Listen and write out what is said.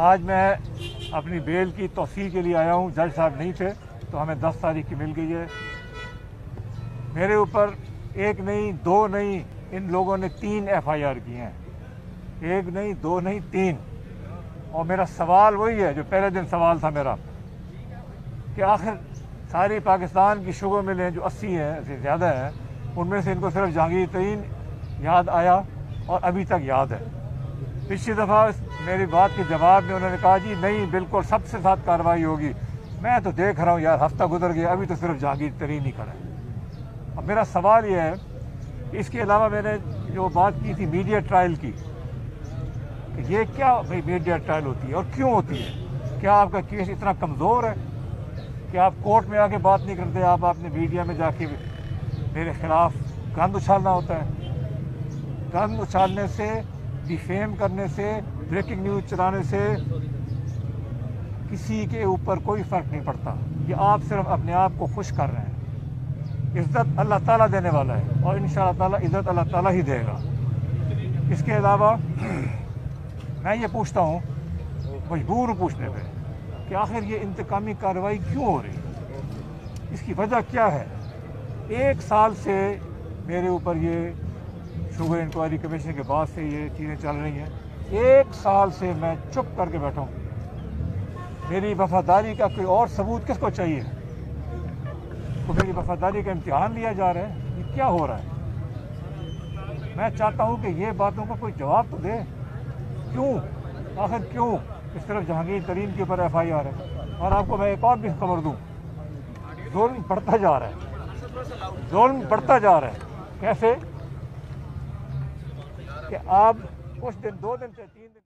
آج میں اپنی بیل کی توثیق کے لیے آیا ہوں. جج صاحب نہیں تھے تو ہمیں 10 تاریخ کی مل گئی ہے. میرے اوپر ایک نہیں دو نہیں ان لوگوں نے 3 FIR کی ہیں. ایک نہیں دو نہیں 3. اور میرا سوال وہی ہے جو پہلے دن سوال تھا میرا کہ آخر ساری پاکستان کی شوگر ملیں جو 80 ہیں سے زیادہ ہیں ان میں سے ان کو صرف جہانگیر ترین یاد آیا اور ابھی تک یاد ہے. پچھلی دفعہ میری بات کے جواب میں انہوں نے کہا جی نہیں بالکل سب سے ساتھ کارروائی ہوگی. میں تو دیکھ رہا ہوں یار ہفتہ گزر گیا ابھی تو صرف جہانگیر ترین ہی کھڑا ہے. اب میرا سوال یہ ہے کہ اس کے علاوہ میں نے جو بات کی تھی میڈیا ٹرائل کی کہ یہ کیا میڈیا ٹرائل ہوتی ہے اور کیوں ہوتی ہے. کیا آپ کا کیس اتنا کمزور ہے کہ آپ کورٹ میں آ کے بات نہیں کرتے, آپ اپنے میڈیا میں جا کے میرے خلاف گند اچھالنا ہوتا ہے. گند اچھالنے سے, ڈیفیم کرنے سے, بریکنگ نیوز چلانے سے کسی کے اوپر کوئی فرق نہیں پڑتا. یہ آپ صرف اپنے آپ کو خوش کر رہے ہیں. عزت اللہ تعالیٰ دینے والا ہے اور انشاءاللہ تعالیٰ عزت اللہ تعالیٰ ہی دے گا. اس کے علاوہ میں یہ پوچھتا ہوں, مجبور ہوں پوچھنے پہ, کہ آخر یہ انتقامی کارروائی کیوں ہو رہی ہے, اس کی وجہ کیا ہے. 1 سال سے میرے اوپر یہ شوگر انکوائری کمیشن کے بعد سے یہ چیزیں چل رہی ہیں. 1 سال سے میں چپ کر کے بیٹھا ہوں. میری وفاداری کا کوئی اور ثبوت کس کو چاہیے؟ تو میری وفاداری کا امتحان لیا جا رہا ہے. یہ کیا ہو رہا ہے؟ میں چاہتا ہوں کہ یہ باتوں کا کوئی جواب تو دے. کیوں, آخر کیوں اس طرف جہانگیر ترین کے اوپر FIR ہے. اور آپ کو میں ایک اور بھی خبر دوں, ظلم بڑھتا جا رہا ہے. ظلم بڑھتا جا رہا ہے. کیسے کہ آپ کچھ دن 2 دن سے 3 دن